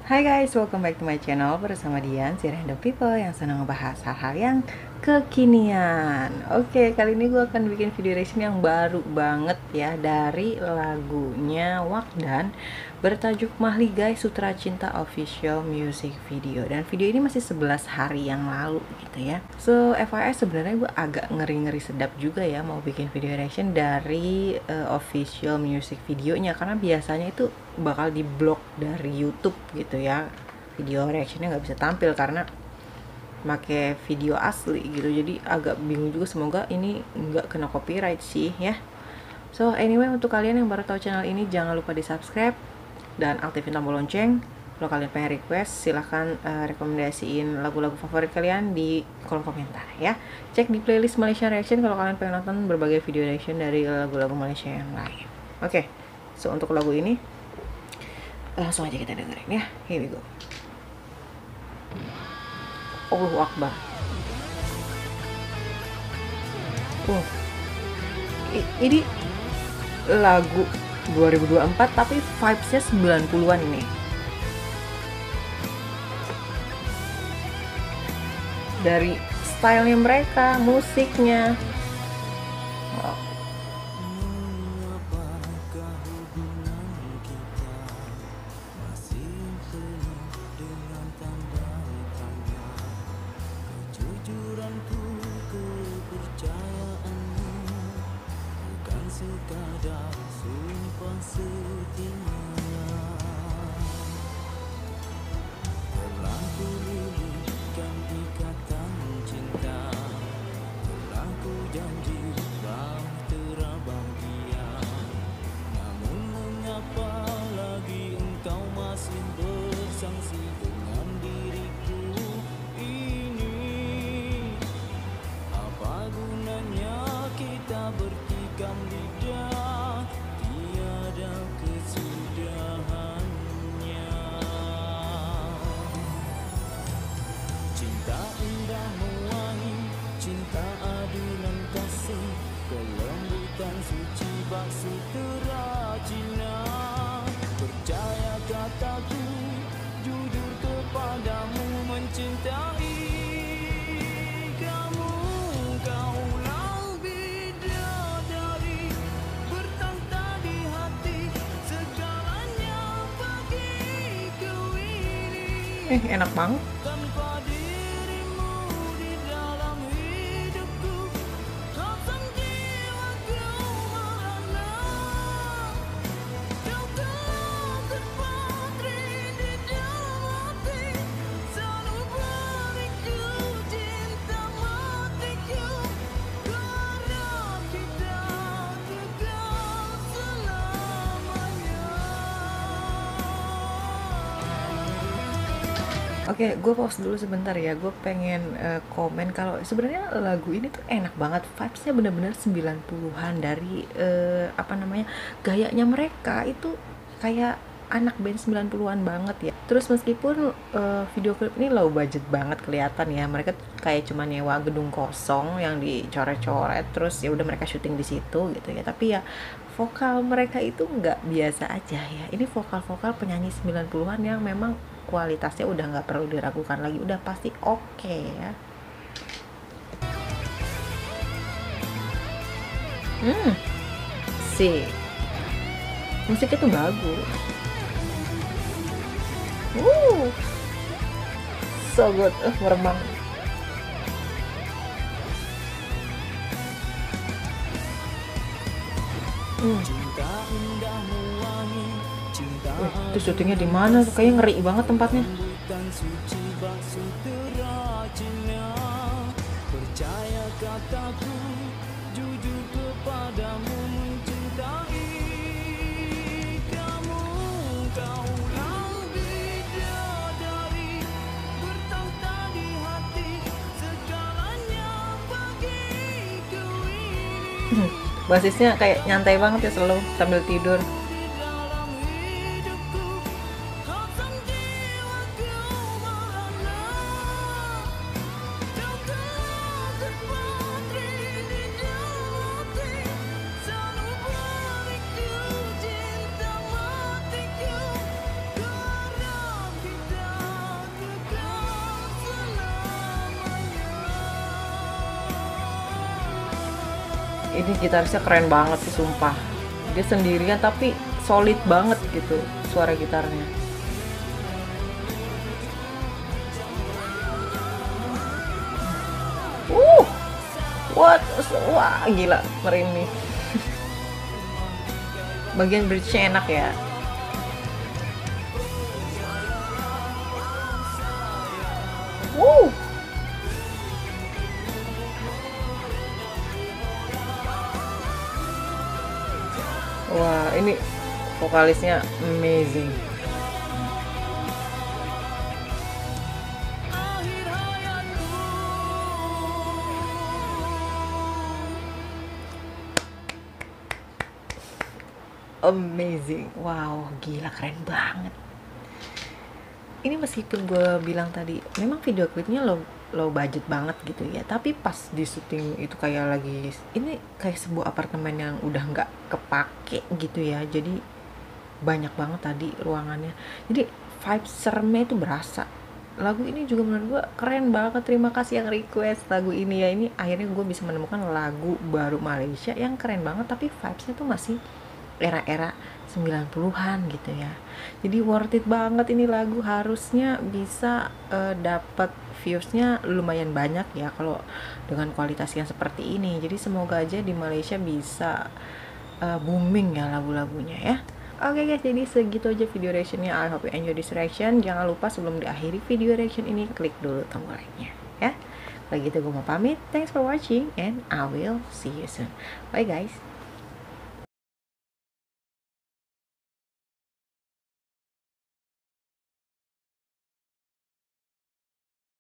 Hai guys, welcome back to my channel bersama Dian, si random people yang senang ngebahas hal-hal yang kekinian. Oke, kali ini gue akan bikin video reaction yang baru banget ya, dari lagunya Wakdan bertajuk Mahligai Sutra Cinta Official Music Video. Dan video ini masih 11 hari yang lalu gitu ya. So, FYI sebenarnya gue agak ngeri-ngeri sedap juga ya mau bikin video reaction dari official music videonya, karena biasanya itu bakal diblok dari YouTube gitu ya, video reactionnya nggak bisa tampil karena pakai video asli gitu. Jadi agak bingung juga, semoga ini nggak kena copyright sih ya. So anyway, untuk kalian yang baru tahu channel ini, jangan lupa di subscribe dan aktifin tombol lonceng. Kalau kalian pengen request, silahkan rekomendasiin lagu-lagu favorit kalian di kolom komentar ya. Cek di playlist Malaysia Reaction kalau kalian pengen nonton berbagai video reaction dari lagu-lagu Malaysia yang lain. Oke, so untuk lagu ini langsung aja kita dengerin ya. Here we go. Allahu Akbar. Ini lagu 2024 tapi vibes-nya 90-an ini. Dari stylenya mereka, musiknya. Wow. Sekadar sumpah setia telah kulilitkan ikatan cinta, telah ku janji bahtera bahagia. Namun mengapa lagi engkau masih bersangsi dengan diriku ini? Apa gunanya kita bertikam lidah, tiada kesudahannya. Cinta indah mewangi, cinta adunan kasih, kelembutan suci bak sutera Cina. Percaya kataku, jujur kepadamu mencintai kamu. Kaulah bidadari bertahta di hati, segalanya bagiku ini. Enak banget. Tanpa dirimu di dalam hidupku, rasa jiwaku merana. Kau terpatri di dalam hati, selalu beriku cinta matiku. Ku harap kita kekal selamanya. Oke, gue pause dulu sebentar ya. Gue pengen komen kalau sebenarnya lagu ini tuh enak banget. Vibes-nya bener-bener 90-an dari gayanya mereka itu kayak anak band 90-an banget ya. Terus meskipun video klip ini low budget banget kelihatan ya. Mereka kayak cuma nyewa gedung kosong yang dicoret-coret, terus ya udah mereka syuting di situ gitu ya. Tapi ya vokal mereka itu nggak biasa aja ya. Ini vokal-vokal penyanyi 90-an yang memang kualitasnya udah nggak perlu diragukan lagi, udah pasti oke ya. Sih, musiknya tuh bagus. So good, meremang. Cinta indah mewangi, cinta Itu syutingnya di mana? Kayaknya ngeri banget tempatnya. kelembutan suci bak sutera Cina. Percaya kataku, jujur kepadamu mencintai kamu. Kaulah bidadari bertahta di hati, segalanya bagiku ini. Basisnya kayak nyantai banget ya, selalu sambil tidur. Di dalam hidupku, rasa jiwaku merana. Kau terpatri di dalam hati, selalu beriku cinta matiku. Ku harap Ini gitarisnya keren banget sih sumpah. Dia sendirian tapi solid banget gitu suara gitarnya. Uh, what? Wah, gila, merinding. Bagian bridge-nya enak ya. Wuh. Wah, ini vokalisnya amazing. akhir hayatku. Amazing. Wow, gila keren banget. Ini meskipun gue bilang tadi memang video klipnya low budget banget gitu ya, tapi pas di syuting itu kayak lagi ini kayak sebuah apartemen yang udah nggak kepake gitu ya, jadi banyak banget tadi ruangannya, jadi vibe seremnya itu berasa. Lagu ini juga menurut gue keren banget. Terima kasih yang request lagu ini ya. Ini akhirnya gue bisa menemukan lagu baru Malaysia yang keren banget tapi vibesnya tuh masih era-era 90-an gitu ya. Jadi worth it banget ini lagu, harusnya bisa dapat viewsnya lumayan banyak ya kalau dengan kualitas yang seperti ini. Jadi semoga aja di Malaysia bisa booming ya lagu-lagunya ya. Oke guys, jadi segitu aja video reactionnya. I hope you enjoy this reaction. Jangan lupa sebelum diakhiri video reaction ini, klik dulu tombol like-nya ya. Kalau gitu gue mau pamit. Thanks for watching and I will see you soon. Bye guys.